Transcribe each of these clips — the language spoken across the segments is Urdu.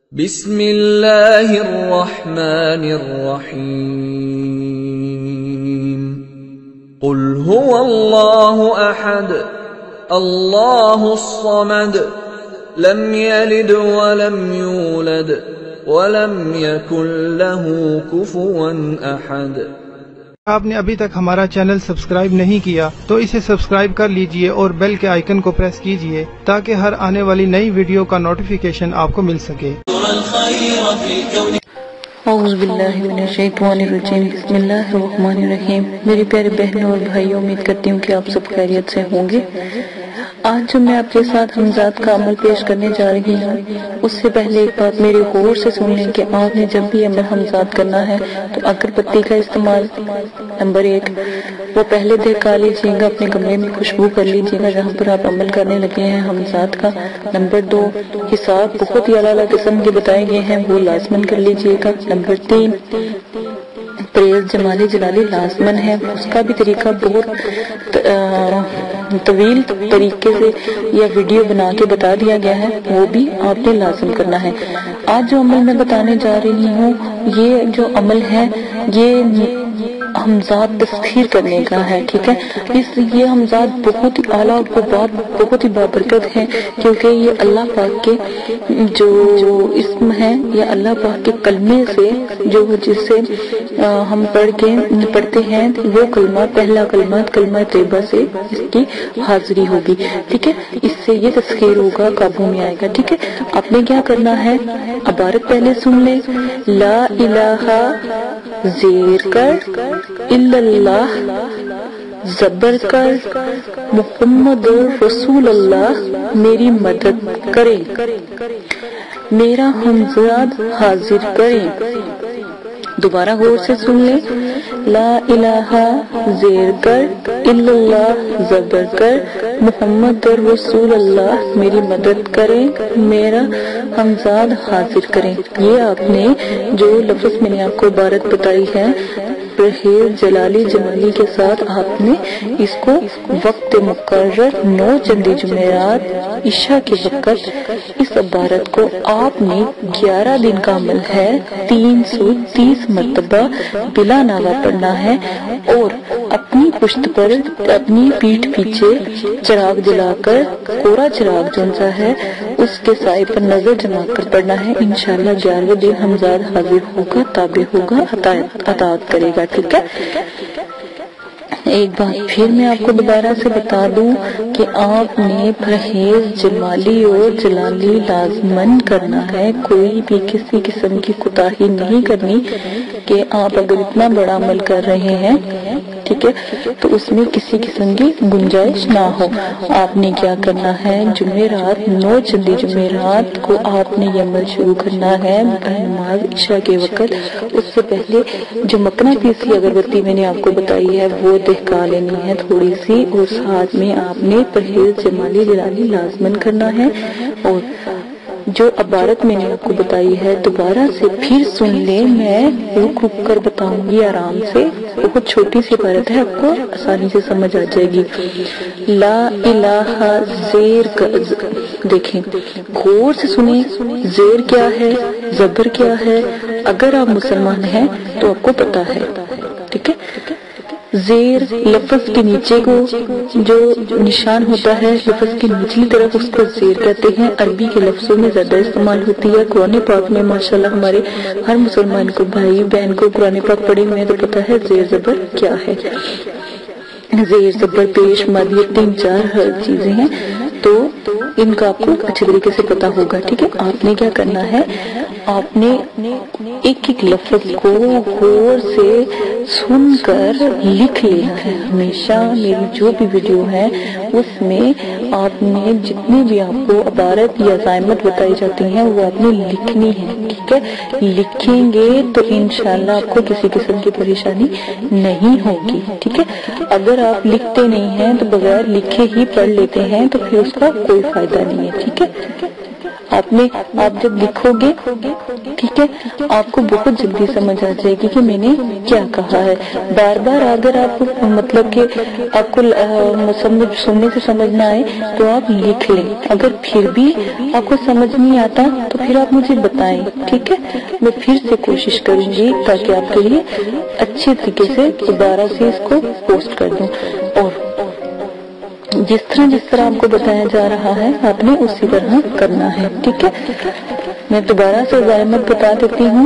بسم اللہ الرحمن الرحیم قل هو اللہ احد اللہ الصمد لم یلد ولم یولد ولم یکن له کفوا احد۔ آپ نے ابھی تک ہمارا چینل سبسکرائب نہیں کیا تو اسے سبسکرائب کر لیجئے اور بیل کے آئیکن کو پریس کیجئے تاکہ ہر آنے والی نئی ویڈیو کا نوٹیفیکیشن آپ کو مل سکے۔ اعوذ باللہ من الشیطان الرجیم، بسم اللہ الرحمن الرحیم۔ میری پیارے بہنوں اور بھائیوں، امید کرتی ہوں کہ آپ سب خیریت سے ہوں گے۔ آج جو میں آپ کے ساتھ حمزات کا عمل پیش کرنے جا رہی ہوں، اس سے پہلے ایک بات میری غور سے سن لیں کہ آپ نے جب بھی عمل حمزات کرنا ہے تو اگر پتی کا استعمال، نمبر 1 وہ پہلے دہکا لیجیے گا، اپنے کمرے میں خوشبو کر لیجیے گا جہاں پر آپ عمل کرنے لگے ہیں حمزات کا۔ نمبر 2 حساب بہت ہی اعلیٰ قسم کے بتائے گئے ہیں، وہ لازمن کر لیجیے گا۔ نمبر 3 پریز جمالی جلالی لازمن ہے، اس کا بھی طریقہ بہت طویل طریقے سے یا ویڈیو بنا کے بتا دیا گیا ہے، وہ بھی آپ نے لازم کرنا ہے۔ آج جو عمل میں بتانے جا رہی ہوں، یہ جو عمل ہے یہ حمزات تسخیر کرنے کا ہے، ٹھیک ہے۔ یہ حمزات بہت ہی اعلیٰ بہت ہی بابرکت ہے، کیونکہ یہ اللہ پاک کے جو اسم ہے یا اللہ پاک کے کلمے سے جو جسے ہم پڑھتے ہیں وہ کلمہ، پہلا کلمہ طیبہ سے اس کی حاضری ہوگی، ٹھیک ہے۔ اس سے یہ تسخیر ہوگا، قابو میں آئے گا، ٹھیک ہے۔ آپ نے کیا کرنا ہے، عبارت پہلے سن لیں۔ لا الہ زیر کر الا اللہ زبر کر محمد رسول اللہ میری مدد کریں، میرا حمزات حاضر کریں۔ دوبارہ غور سے سن لیں۔ لا الہ زیر کر الا اللہ زبر کر محمد رسول اللہ میری مدد کریں، میرا حمزات حاضر کریں۔ یہ آپ نے جو لفظ میں نے آپ کو عبارت بتائی ہے، پرہیز جلالی جمالی کے ساتھ آپ نے اس کو وقت مقرر 9 چندی جمعرات عشاء کے وقت اس عبارت کو آپ نے 11 دن کا عمل ہے 330 مرتبہ بلا ناغہ پڑھنا ہے، اور اپنی پشت پر اپنی پیٹھ پیچھے چراغ جلا کر کوڑا چراغ جونسا ہے اس کے سائے پر نظر جما کر پڑھنا ہے۔ انشاءاللہ 11ویں دن حمزات حاضر ہوگا، تابع ہوگا، اطاعت کرے گا، ٹھیک ہے۔ ایک بات پھر میں آپ کو دوبارہ سے بتا دوں کہ آپ نے پرہیز جمالی اور جلالی لازمن کرنا ہے، کوئی بھی کسی قسم کی کوتاہی نہیں کرنی کہ آپ اگر اتنا بڑا عمل کر رہے ہیں، ٹھیک ہے، تو اس میں کسی قسم کی گنجائش نہ ہو۔ آپ نے کیا کرنا ہے، جمعرات 9 چندی جمعرات کو آپ نے یہ عمل شروع کرنا ہے نماز عشاء کے وقت۔ اس سے پہلے جو مکنا پیسی اگربتی میں نے آپ کو بتائی ہے وہ دہکا لینی ہے تھوڑی سی، اور ساتھ میں آپ نے پرہیز جمالی جلالی لازمن کرنا ہے۔ اور جو عبارت میں نے آپ کو بتائی ہے دوبارہ سے پھر سن لیں، میں رک کر بتاؤں گی آرام سے، بہت چھوٹی سی عبارت ہے، آپ کو آسانی سے سمجھ آ جائے گی۔ لا الہ زیر دیکھیں، غور سے سنیں، زیر کیا ہے، زبر کیا ہے، اگر آپ مسلمان ہیں تو آپ کو پتا ہے، ٹھیک ہے۔ زیر لفظ کے نیچے کو جو نشان ہوتا ہے لفظ کی نچلی طرف، اس کو زیر کہتے ہیں، عربی کے لفظوں میں زیادہ استعمال ہوتی ہے۔ قرآن پاک میں ماشاءاللہ ہمارے ہر مسلمان کو، بھائی بہن کو قرآن پاک پڑھے ہوئے ہیں تو پتا ہے زیر زبر کیا ہے۔ زیر زبر پیش مد یہ 3-4 چیزیں ہیں، تو ان کا آپ کو اچھے طریقے سے پتا ہوگا، ٹھیک ہے۔ آپ نے کیا کرنا ہے، آپ نے ایک ایک لفظ کو غور سے سن کر لکھ لینا ہے۔ ہمیشہ میری جو بھی ویڈیو ہے اس میں آپ نے جتنی بھی آپ کو عبارت یا زائمت بتائی جاتی ہیں وہ آپ نے لکھنی ہے، ٹھیک ہے۔ لکھیں گے تو انشاءاللہ آپ کو کسی قسم کی پریشانی نہیں ہوگی، ٹھیک ہے۔ اگر آپ لکھتے نہیں ہیں تو بغیر لکھے ہی پڑھ لیتے ہیں تو پھر اس کا کوئی فائدہ نہیں ہے، ٹھیک ہے۔ آپ جب لکھو گے ٹھیک ہے آپ کو بہت جلدی سمجھ آ جائے گی کہ میں نے کیا کہا ہے. بار بار اگر آپ مطلب کہ آپ کو سننے سے سمجھ نہ آئے تو آپ لکھ لیں. اگر پھر بھی آپ کو سمجھ نہیں آتا تو پھر آپ مجھے بتائیں ٹھیک ہے. میں پھر سے کوشش کروں گی تاکہ آپ کے لیے اچھی طریقے سے دوبارہ سے اس کو پوسٹ کر دوں. اور جس طرح آپ کو بتایا جا رہا ہے آپ نے اسی طرح کرنا ہے ٹھیک ہے. میں دوبارہ سے ضابط بتا دیتی ہوں.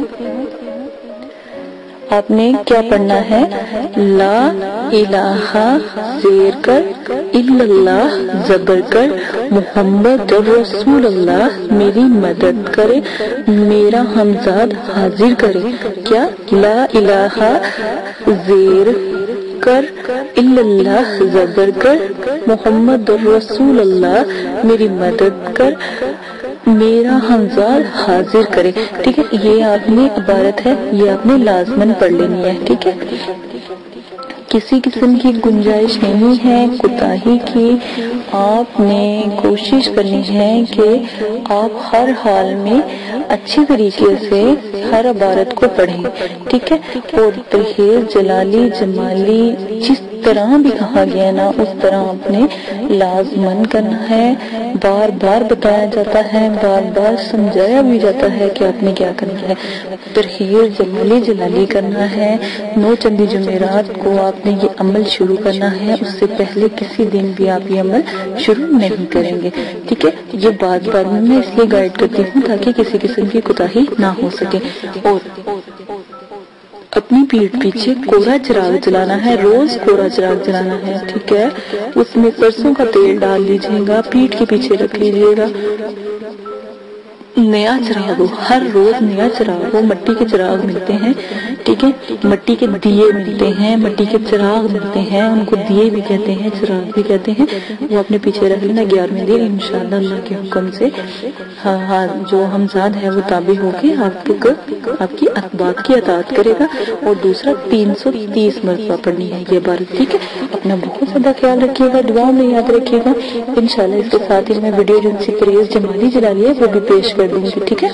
آپ نے کیا پڑھنا ہے؟ لا الہ زیر کر الا اللہ زبر کر محمد رسول اللہ میری مدد کرے میرا ہمزاد حاضر کرے. کیا؟ لا الہ زیر کر الا اللہ زبر کر محمد رسول اللہ میری مدد کر میرا ہمزاد حاضر کرے. ٹھیک ہے یہ آپ نے عبارت ہے یہ آپ نے لازماً پڑھ لینی ہے ٹھیک ہے. کسی قسم کی گنجائش نہیں ہے کوتاہی کی. آپ نے کوشش کرنی ہے کہ آپ ہر حال میں اچھی طریقے سے ہر عبارت کو پڑھیں ٹھیک ہے. اور پرہیز جلالی جمالی جس طرح بھی کہا گیا نا اس طرح آپ نے لازماً کرنا ہے. بار بار بتایا جاتا ہے بار بار سمجھایا بھی جاتا ہے کہ آپ نے کیا کرنا ہے. پرہیز جلالی کرنا ہے. 9 چندی جمعرات کو آپ نے یہ عمل شروع کرنا ہے. اس سے پہلے کسی دن بھی آپ یہ عمل شروع نہیں کریں گے ٹھیک ہے. یہ بات میں اس لیے گائیڈ کرتی ہوں تاکہ کسی قسم کی کوتاہی نہ ہو سکے. اور اپنی پیٹھ پیچھے کوڑا چراغ جلانا ہے. روز کوڑا چراغ جلانا ہے ٹھیک ہے. اس میں سرسوں کا تیل ڈال لیجیے گا پیٹھ کے پیچھے رکھ لیجیے گا. نیا چراغ ہو ہر روز نیا چراغ ہو. مٹی کے چراغ ملتے ہیں ٹھیک ہے. مٹی کے دیے ملتے ہیں مٹی کے چراغ ملتے ہیں ان کو دیے بھی کہتے ہیں چراغ بھی کہتے ہیں. وہ اپنے پیچھے رکھ لینا. 11ویں دن انشاءاللہ اللہ کے حکم سے جو ہمزاد ہے وہ تابع ہو کے آپ کی بات کی اطاعت کرے گا. اور دوسرا 330 مرتبہ پڑھنی ہے یہ عبارت ٹھیک ہے. اپنا بہت زیادہ خیال رکھیے گا. دعا میں یاد رکھیے گا. انشاءاللہ اس کے ساتھ ہی میں ویڈیو جن سی پریز جمالی جلالی ہے وہ بھی پیش کر دوں گی ٹھیک ہے.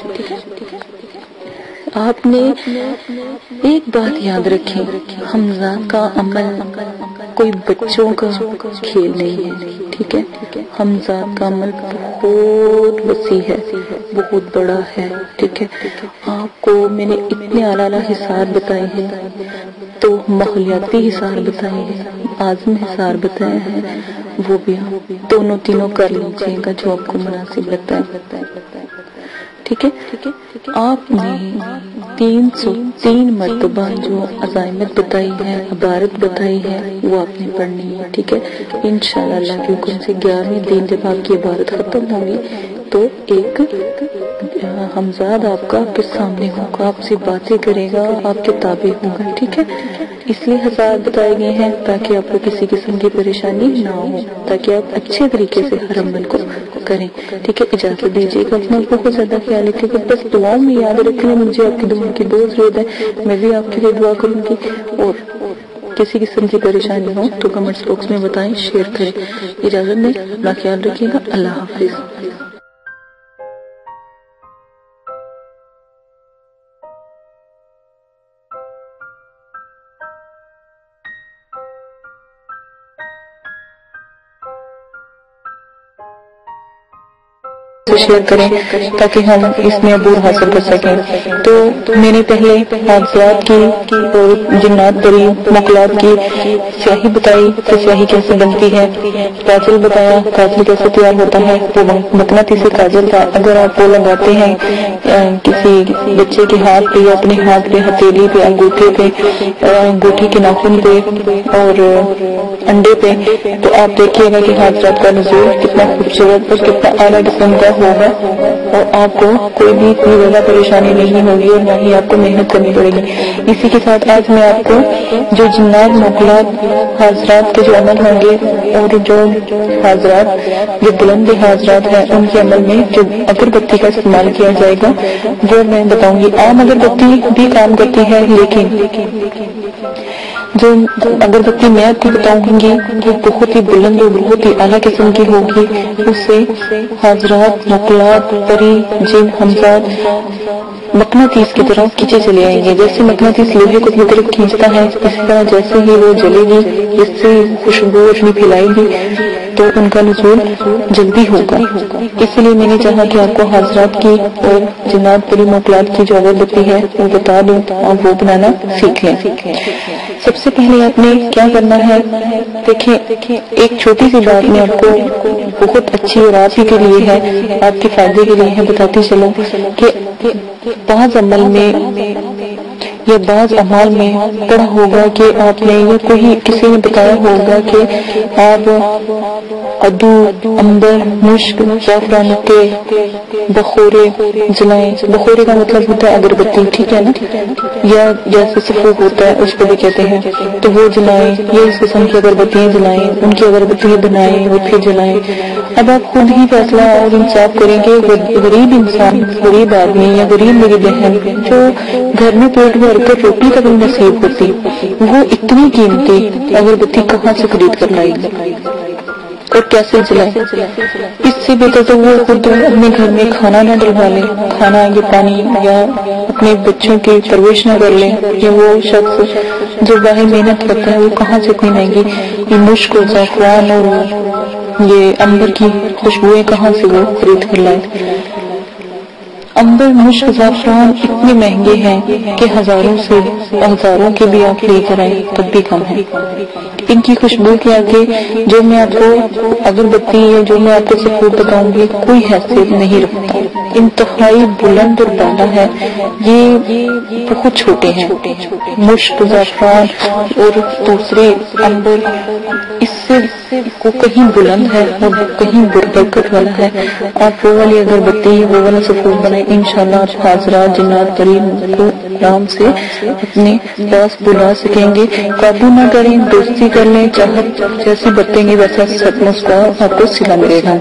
آپ نے ایک بات یاد رکھیں ہمزاد کا عمل کوئی بچوں کا کھیل نہیں ہے ٹھیک ہے. ہمزاد کا عمل بہت وسیع ہے بہت بڑا ہے ٹھیک ہے. آپ کو میں نے اتنے اعلیٰ حصار بتائے ہیں تو ماحولیاتی حصار بتائے ہیں عازم حصار بتایا ہے وہ بھی آپ دونوں تینوں کر لیجیے گا جو آپ کو مناسب لگتا ہے ٹھیک ہے. آپ نے 303 مرتبہ جو عزائمت بتائی ہے عبارت بتائی ہے وہ آپ نے پڑھنی ہے ٹھیک ہے. انشاءاللہ اللہ کے حکم سے 11ویں دن جب آپ کی عبارت ختم ہوگی تو ایک ہمزاد آپ کا آپ کے سامنے ہوگا آپ سے باتیں کرے گا آپ کے تابع ہوگا ٹھیک ہے. اس لیے حضرات بتائے گئے ہیں تاکہ آپ کو کسی قسم کی پریشانی نہ ہو تاکہ آپ اچھے طریقے سے ہر عمل کو کریں ٹھیک ہے. اجازت دیجیے گا. اپنا بہت زیادہ خیال رکھیے گا. بس دعاؤں میں یاد رکھیں مجھے آپ کی دعا کی بہت ضرورت ہے. میں بھی آپ کے لیے دعا کروں گی. اور کسی قسم کی پریشانی ہو تو کمنٹس باکس میں بتائیں شیئر کریں. اجازت دیں. اپنا خیال رکھیے گا. اللہ حافظ. شیئر کریں تاکہ ہم اس میں عبور حاصل کر سکیں. تو میں نے پہلے حادثات کی اور جنات پری مخلوقات کی سیاہی بتائی کہ سیاہی کیسے بنتی ہے. کاجل بتایا کاجل کیسے تیار ہوتا ہے. وہ مقناطیسی کاجل تھا. اگر آپ وہ لگاتے ہیں کسی بچے کے ہاتھ پہ یا اپنے ہاتھ پہ ہتھیلی پہ انگوٹھے پہ انگوٹھی کے ناخن پہ اور انڈے پہ تو آپ دیکھیے گا کہ حادثات کا نزول کتنا خوبصورت اور کتنا اعلیٰ قسم کا ہوگا اور آپ کو کوئی بھی اتنی زیادہ پریشانی نہیں ہوگی اور نہ ہی آپ کو محنت کرنی پڑے گی. اسی کے ساتھ آج میں آپ کو جو جنات مخلوقات حاضرات کے جو عمل ہوں گے اور جو حاضرات جو بلند حاضرات ہیں ان کے عمل میں جو اگربتی کا استعمال کیا جائے گا وہ میں بتاؤں گی. عام اگربتی بھی کام کرتی ہے لیکن جو اگربتی میں آپ کو بتاؤں گی وہ بہت ہی بلند اور بہت ہی اعلیٰ قسم کی ہوگی. اس سے حضرات، مقلات، پری، جن، ہمزاد مقناطیس کی طرح کھینچے چلے آئیں گے. جیسے مقناطیس لوہے کو اپنی طرف کھینچتا ہے، اس طرح جیسے ہی وہ جلے گی، جس سے خوشبو اپنی پھیلائے گی تو ان کا نزول جلدی ہوگا. اس لیے میں نے چاہا کہ آپ کو حضرات کی اور جنات، پری، مقلات کی جو اگربتی ہے وہ بتا دوں، آپ وہ بنانا سیکھ لیں. سب سے پہلے آپ نے کیا کرنا ہے، دیکھیں ایک چھوٹی سی بات میں آپ کو بہت اچھی اور آپ ہی کے لیے ہے، آپ کے فائدے کے لیے ہے، بتاتی چلوں کہ بعض عمل میں یا بعض اعمال میں پڑھا ہوگا کہ آپ نے یا کوئی کسی نے بتایا ہوگا کہ آپ ادو، عنبر، مشک، زعفران کے بخورے جلائیں. بخورے کا مطلب ہوتا ہے اگربتی، ٹھیک ہے نا، یا جیسے سفوف ہوتا ہے اس کو بھی کہتے ہیں، تو وہ جلائیں یا اس قسم کی اگربتیاں جلائیں، ان کی اگربتیاں بنائیں اور پھر جلائیں. اب آپ خود ہی فیصلہ اور انصاف کریں گے. غریب انسان، غریب آدمی یا غریب میری بہن جو گھر میں پیٹ بھر کر روٹی تک نصیب ہوتی، وہ اتنی قیمتی اگربتی کہاں سے خرید کر لائے گی اور کیسے جلائے؟ اس سے بہتر تو وہ خود اپنے گھر میں کھانا نہ ڈلوا لے، کھانا یا پانی یا اپنے بچوں کی پرورش نہ کر لے. یا وہ شخص جو باہر محنت کرتا ہے وہ کہاں سے اتنی مہنگی یہ مشک اور زعفران اور یہ عنبر کی خوشبوئیں کہاں سے وہ خرید کر لائے؟ عنبر، مشک، زعفران اتنے مہنگے ہیں کہ ہزاروں سے ہزاروں کے بھی آپ لے کر آئیں تب بھی کم ہے. ان کی خوشبو کے آگے جو میں آپ کو اگربتی یا جو میں آپ کو سفور بتاؤں گی کوئی حیثیت نہیں رکھتا. انتہائی بلند اور بالا ہے، یہ بہت چھوٹے ہیں. مشک، زعفران اور دوسرے عنبر اس سے کو کہیں بلند ہے اور کہیں برکت والا ہے. آپ وہ والی اگربتی، وہ والا سفور بنائیں، انشاءاللہ آپ حضرات، جنات، قریب کو آرام سے اپنے پاس بلا سکیں گے. قابو نہ کریں، دوستی کر لیں، چاہت جیسی برتیں گے ویسا سچمچ کا آپ کو سلا ملے گا.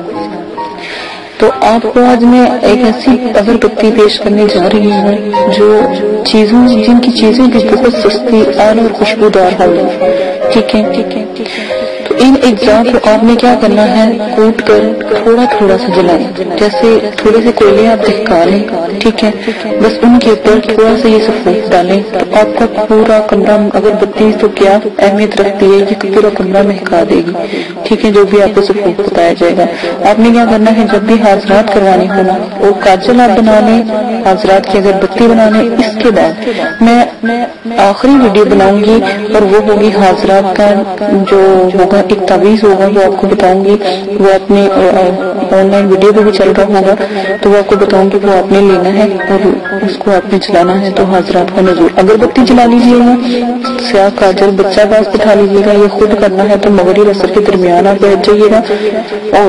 تو آپ کو آج میں ایک ایسی اگربتی پیش کرنے جا رہی ہوں جو چیزوں، جن کی چیزیں بھی بہت سستی، اعلی اور خوشبودار ہوگی. ٹھیک ہے، تو ان اجزاء کو آپ نے کیا کرنا ہے، کوٹ کر تھوڑا تھوڑا سا جلائیں. جیسے تھوڑے سے کوئلے آپ دہکا لیں، ٹھیک ہے، بس ان کے اوپر تھوڑا سا یہ سفوف ڈالیں تو آپ کا پورا کمرہ، اگربتی تو کیا اہمیت رکھتی ہے، یہ پورا کمرہ مہکا دے گی. ٹھیک ہے، جو بھی آپ کو سفوف بتایا جائے گا. آپ نے کیا کرنا ہے، جب بھی حاضرات کروانی ہونا وہ کاجل آپ بنا لیں، حاضرات کی اگربتی بنا لیں. اس کے بعد میں آخری ویڈیو بناؤں گی اور وہ ہوگی حاضرات کا جو ہوگا ایک تعویذ ہوگا، وہ آپ کو بتاؤں گی. وہ اپنے آن لائن ویڈیو پہ بھی چل رہا ہوگا تو وہ آپ کو بتاؤں گی، وہ آپ نے لینا ہے اور اس کو آپ نے چلانا ہے. تو حضرات کا نزول، اگربتی جلا لیجیے گا، سیاہ کاجل بچہ پاس بٹھا لیجیے گا. یہ خود کرنا ہے تو مغرب عصر کے درمیان آپ بیٹھ جائیے گا اور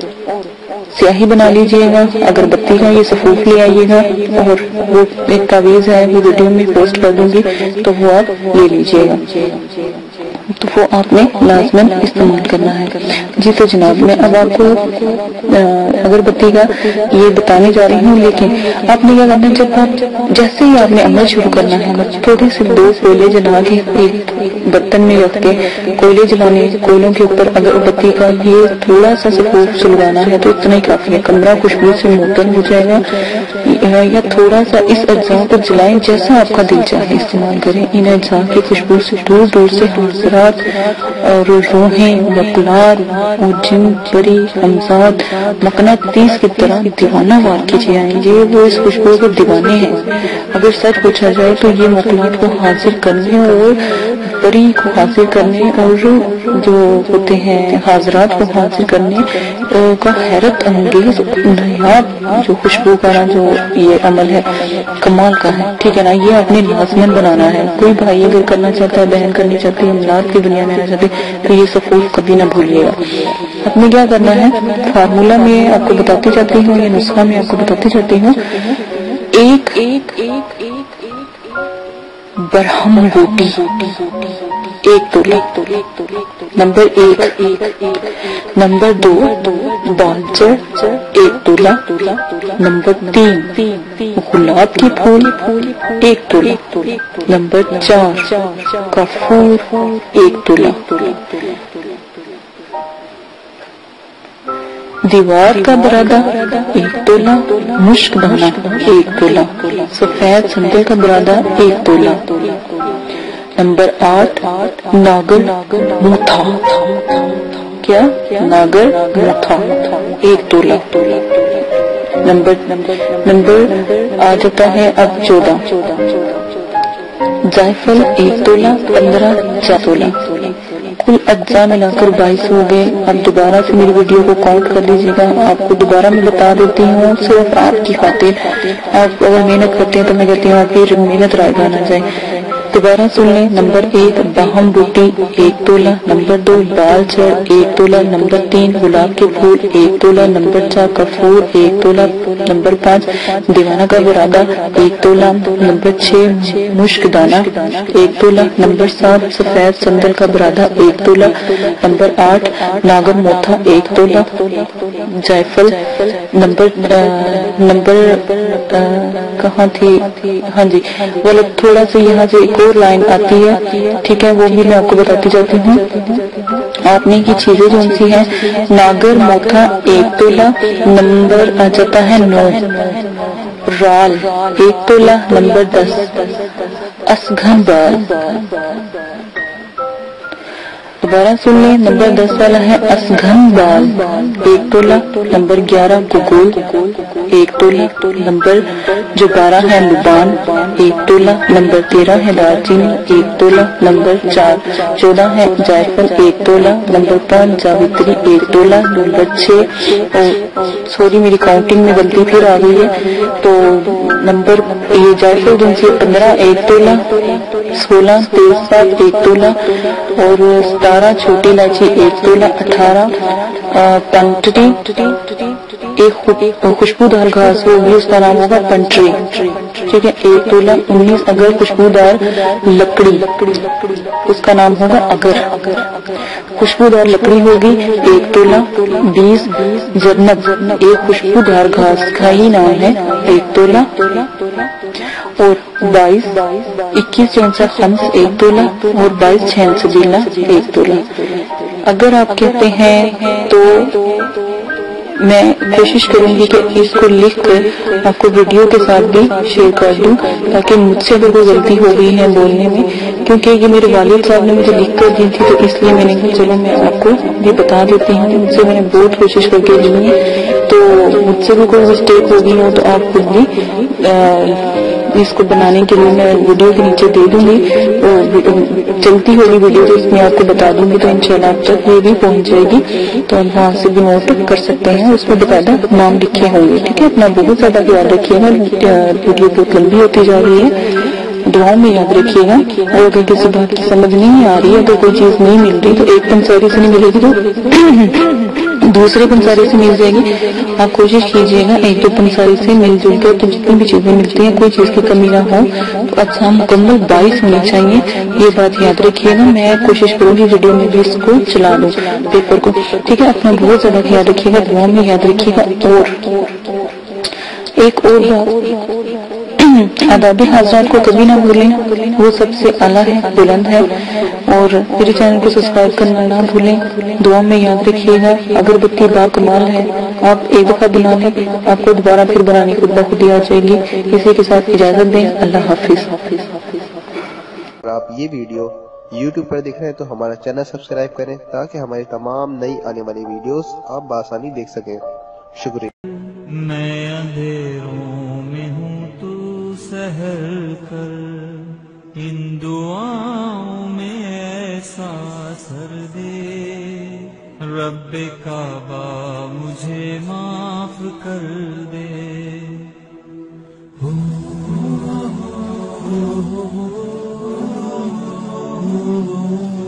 سیاہی بنا لیجیے گا. اگربتی کا یہ سفوف لے آئیے گا اور وہ ایک تعویذ ہے، وہ ویڈیو میں پوسٹ کر دوں گی تو وہ آپ لے لیجیے گا. تو وہ آپ نے لازماً استعمال کرنا ہے. جی تو جناب، میں اب آپ کو اگربتی کا یہ بتانے جا رہی ہوں، لیکن آپ نے کیا کرنا ہے، جب آپ جیسے ہی آپ نے عمل شروع کرنا ہے، تھوڑے سے 2 کوئلے جلا کے ایک برتن میں رکھ کے کوئلے جلانے، کوئلوں کے اوپر اگربتی کا یہ تھوڑا سا سفوف سلوانا ہے تو اتنا ہی کافی ہے. کمرہ خوشبو سے معطر ہو جائے گا. یا تھوڑا سا اس اجزاء کو جلائیں، جیسا آپ کا دل چاہے استعمال کریں. ان اجزاء کی خوشبو سے دور دور سے حضرات اور روحیں، مقلات اور جن، پری، ہمزاد مقناطیس کی طرح دیوانہ وار کیجیے آئیں گے. وہ اس خوشبو کے دیوانے ہیں. اگر سچ پوچھا جائے تو یہ مقلات کو حاصل کرنے اور پری کو حاصل کرنے اور جو ہوتے ہیں حاضرات کو حاصل کرنے کا حیرت انگیز نایاب جو خوشبو کا جو یہ عمل ہے کمال کا ہے. ٹھیک ہے نا، یہ آپ نے لازماً بنانا ہے. کوئی بھائی اگر کرنا چاہتا ہے، بہن کرنی چاہتی ہے، املاک کی دنیا میں آنا چاہتے تو یہ سفوف کبھی نہ بھولیے گا. آپ نے کیا کرنا ہے، فارمولہ میں آپ کو بتاتی جاتی ہوں، یہ نسخہ میں آپ کو بتاتی جاتی ہوں. ایک برہم روٹی 1 تولہ، नंबर 1। नंबर 2 बालचर 1 तोला। नंबर 3 गुलाब के फूल 1 तोला। नंबर 4 कपूर 1 तोला। दीवार का बरादा 1 तोला। मुश्क दाना 1 तोला। सफेद संदल का बरादा 1 तोला। नंबर 8 नागर मोथा। क्या? नागर मोथा 1 तोला। नंबर आ जाता है अब 14। जायफल 1 तोला 15 4 तोला। कुल अज्जा मिलाकर 22 हो गए। अब दोबारा से मेरी वीडियो को काउंट कर लीजिएगा। आपको दोबारा मैं बता देती हूँ सिर्फ आपकी खातिर। आप अगर मेहनत करते हैं तो मैं कहती हूँ आपकी मेहनत रायगा ना जाए। दोबारा सुन लें। नंबर 1 बाहम बूटी 1 तोला। नंबर 2 बालचर 1 तोला। नंबर 3 गुलाब के फूल 1 तोला। नंबर 4 कपूर 1 तोला। नंबर 5 दीवाना का बुरादा 1 तोला। नंबर 6 मुश्क दाना 1 तोला। नंबर 7 सफेद संदल का बुरादा 1 तोला। नंबर 8 नागर मोथा 1 तोला। जायफल नंबर कहाँ थी? हाँ जी, वो थोड़ा सा यहाँ से एक और लाइन आती है, ठीक है, वो भी मैं आपको बताती जाती हूँ। आपने की चीजें जो सी है, नागर मोथा 1 तोला। नंबर आ जाता है 9। राल 1 तोला। नंबर 10 असघन बाल। दोबारा सुन लें। नंबर 10 वाला है असघन बाल 1 तोला। नंबर 11 गुगुल 1 तोला। नंबर जो 12 है लुबान 1 तोला। नंबर 13 है दालचीनी 1 तोला। नंबर 14 है जायफल 1 तोला। नंबर 5 जावित्री 1 तोला। नंबर 6 सॉरी मेरी काउंटिंग में गलती फिर आ गई है, तो नंबर ये जायफल जो है 15 1 तोला। 16 तेजपात 1 तोला। और 17 छोटी इलायची 1 तोला। 18 पंटरी एक खुशबूदार घास होगी, उसका नाम होगा पंटरी, ठीक है, 1 तोला। 19 अगर खुशबूदार लकड़ी, उसका नाम होगा अगर। खुशबूदार लकड़ी होगी 1 तोला। 20 जन्नत एक खुशबूदार घास का ही नाम है 1 तोला। और 21 चैनसा खम्स 1 तोला। और 22 छैन सबीला 1 तोला। अगर आप कहते हैं तो मैं कोशिश करूंगी कि इसको लिख कर आपको वीडियो के साथ भी शेयर कर दूं, ताकि मुझसे अगर कोई गलती हो गई है बोलने में, क्योंकि ये मेरे वालिद साहब ने मुझे लिख कर दी थी, तो इसलिए मैंने कहा चलो मैं आपको ये बता देती हूँ। मुझसे मैंने बहुत कोशिश करके ली है, तो मुझसे भी कोई मिस्टेक हो गई हो तो आप खुद भी इसको बनाने के लिए मैं वीडियो के नीचे दे दूंगी, तो चलती होगी वीडियो तो इसमें आपको बता दूंगी, तो इंशाल्लाह आप तक ये भी पहुंच जाएगी, तो आप वहाँ से भी नोट कर सकते हैं। उसमें बकायदा नाम लिखे होंगे, ठीक है। अपना बहुत ज्यादा याद रखिएगा, वीडियो बहुत लंबी होती जा रही है, दुआओं में याद रखिएगा। और अगर किसी बात की समझ नहीं आ रही है, तो कोई चीज नहीं मिल रही, तो एक पंसारी से नहीं मिलेगी तो दूसरे पंसारी से मिल जाएगी। आप कोशिश कीजिएगा 1-2 पंसारी से मिलजुल कर, तो जितनी भी चीजें मिलती हैं कोई चीज की कमी ना हो, तो अच्छा मुकम्मल 22 होनी चाहिए, ये बात याद रखिएगा। मैं कोशिश करूंगी वीडियो में भी इसको चला दूं पेपर को, ठीक है। अपना बहुत ज्यादा याद रखिएगा, दुआ में याद रखिएगा। और एक और बात, आदाबे हाज़रात को कभी ना भूलें, वो सबसे आला है, बुलंद है। और मेरे चैनल को सब्सक्राइब करना ना भूलें। दुआ में याद रखिएगा, अगरबत्ती बाकमाल है, आप एक दफा बना लें, आपको दोबारा फिर बनाने की खुद ही आ जाएगी। इसी के साथ इजाजत दें, अल्लाह हाफिज। अगर आप ये वीडियो YouTube पर देख रहे हैं तो हमारा चैनल सब्सक्राइब करें, ताकि हमारी तमाम नई आने वाली वीडियोस आप बासानी देख सकें। शुक्रिया। मैं अंधेरों में हूँ, तू सहर कर, इन दुआओं में ऐसा असर दे, रब्बे काबा मुझे माफ कर दे। हो